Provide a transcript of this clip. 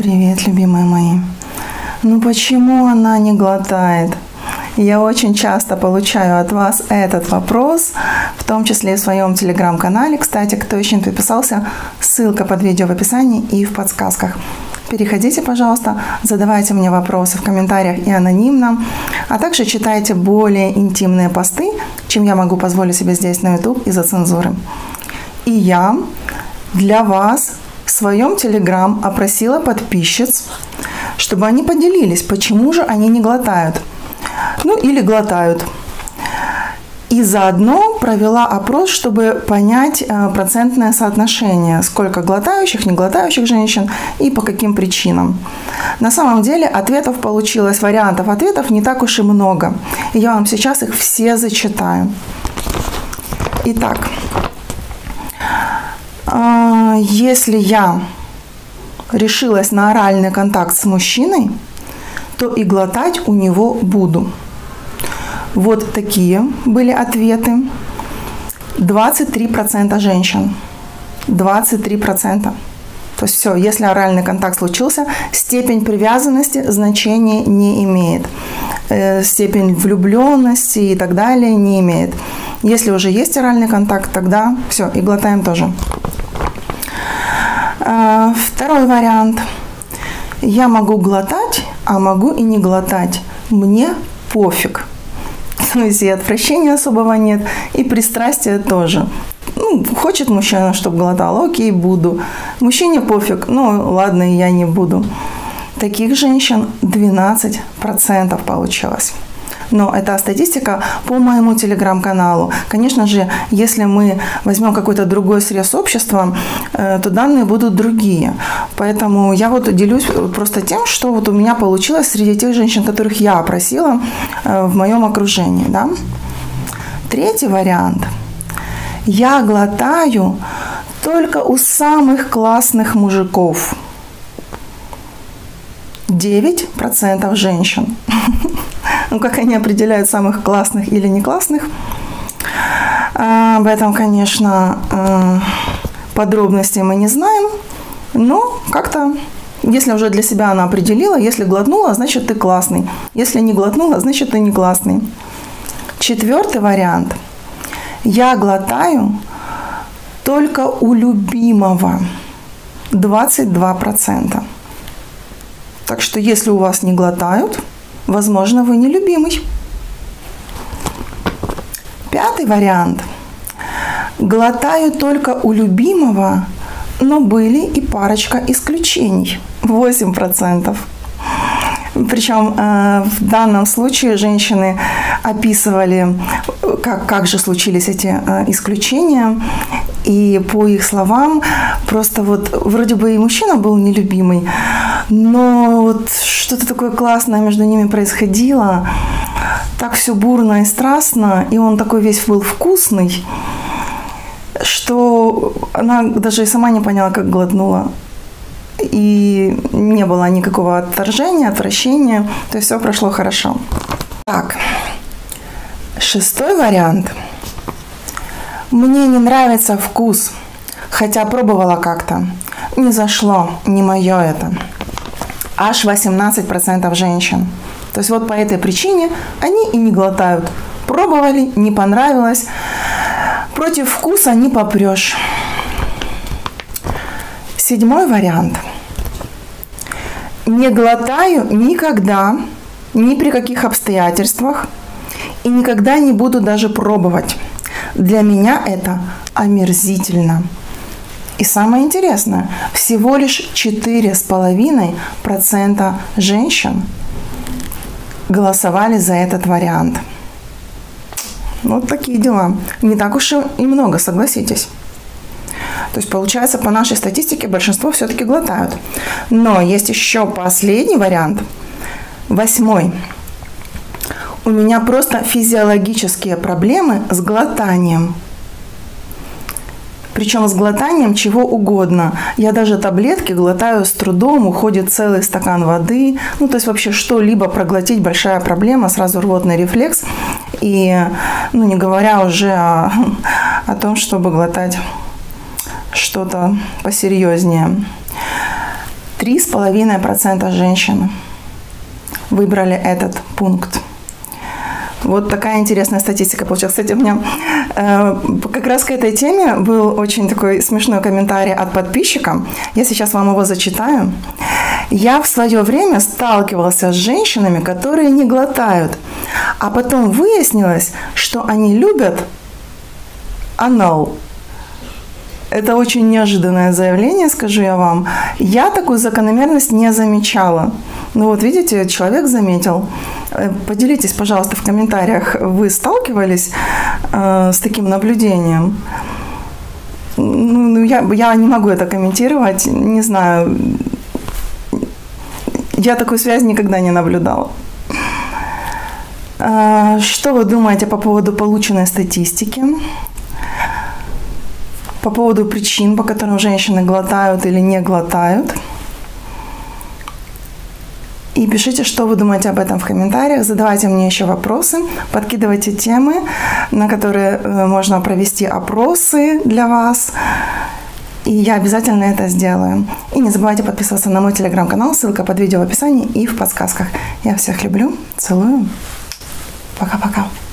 Привет, любимые мои. Ну почему она не глотает? Я очень часто получаю от вас этот вопрос, в том числе и в своем телеграм-канале. Кстати, кто еще не подписался, ссылка под видео в описании и в подсказках. Переходите, пожалуйста, задавайте мне вопросы в комментариях и анонимно, а также читайте более интимные посты, чем я могу позволить себе здесь на YouTube из-за цензуры. И я для вас в своем телеграм опросила подписчиц, чтобы они поделились, почему же они не глотают. Ну или глотают. И заодно провела опрос, чтобы понять процентное соотношение, сколько глотающих, не глотающих женщин и по каким причинам. На самом деле ответов получилось, вариантов ответов не так уж и много. И я вам сейчас их все зачитаю. Итак, если я решилась на оральный контакт с мужчиной, то и глотать у него буду. Вот такие были ответы. 23% женщин. 23%. То есть все, если оральный контакт случился, степень привязанности значения не имеет. Степень влюбленности и так далее не имеет. Если уже есть оральный контакт, тогда все, и глотаем тоже. Второй вариант. Я могу глотать, а могу и не глотать. Мне пофиг. То есть и отвращения особого нет, и пристрастия тоже. Ну, хочет мужчина, чтобы глотал, окей, буду. Мужчине пофиг, ну ладно, и я не буду. Таких женщин 12% получилось. Но это статистика по моему телеграм-каналу. Конечно же, если мы возьмем какой-то другой срез общества, то данные будут другие. Поэтому я вот делюсь просто тем, что вот у меня получилось среди тех женщин, которых я опросила в моем окружении. Да? Третий вариант. Я глотаю только у самых классных мужиков. 9% женщин. Ну, как они определяют самых классных или не классных, об этом, конечно, подробностей мы не знаем, но как-то, если уже для себя она определила, если глотнула, значит, ты классный, если не глотнула, значит, ты не классный. Четвертый вариант. Я глотаю только у любимого. 22%. Так что, если у вас не глотают, возможно, вы не любимый. Пятый вариант. Глотаю только у любимого, но были и парочка исключений. 8%. Причем в данном случае женщины описывали, как же случились эти исключения. И по их словам, просто вот вроде бы и мужчина был нелюбимый, но вот что-то такое классное между ними происходило. Так все бурно и страстно, и он такой весь был вкусный, что она даже и сама не поняла, как глотнула. И не было никакого отторжения, отвращения. То есть все прошло хорошо. Так, шестой вариант. Мне не нравится вкус, хотя пробовала как-то. Не зашло, не мое это. Аж 18% женщин. То есть вот по этой причине они и не глотают. Пробовали, не понравилось. Против вкуса не попрешь. Седьмой вариант. Не глотаю никогда, ни при каких обстоятельствах, и никогда не буду даже пробовать. Для меня это омерзительно. И самое интересное, всего лишь 4,5% женщин голосовали за этот вариант. Вот такие дела. Не так уж и много, согласитесь. То есть, получается, по нашей статистике большинство все-таки глотают. Но есть еще последний вариант. 8. У меня просто физиологические проблемы с глотанием. Причем с глотанием чего угодно. Я даже таблетки глотаю с трудом, уходит целый стакан воды. Ну, то есть вообще что-либо проглотить большая проблема, сразу рвотный рефлекс. И, ну, не говоря уже о том, чтобы глотать что-то посерьезнее. 3,5% женщин выбрали этот пункт. Вот такая интересная статистика получилась. Кстати, у меня как раз к этой теме был очень такой смешной комментарий от подписчика. Я сейчас вам его зачитаю. Я в свое время сталкивался с женщинами, которые не глотают, а потом выяснилось, что они любят анал. Это очень неожиданное заявление, скажу я вам. Я такую закономерность не замечала. Ну вот видите, человек заметил. Поделитесь, пожалуйста, в комментариях, вы сталкивались с таким наблюдением? Ну, я не могу это комментировать, не знаю. Я такую связь никогда не наблюдала. Что вы думаете по поводу полученной статистики? По поводу причин, по которым женщины глотают или не глотают? И пишите, что вы думаете об этом в комментариях. Задавайте мне еще вопросы, подкидывайте темы, на которые можно провести опросы для вас. И я обязательно это сделаю. И не забывайте подписываться на мой телеграм-канал. Ссылка под видео в описании и в подсказках. Я всех люблю, целую. Пока-пока.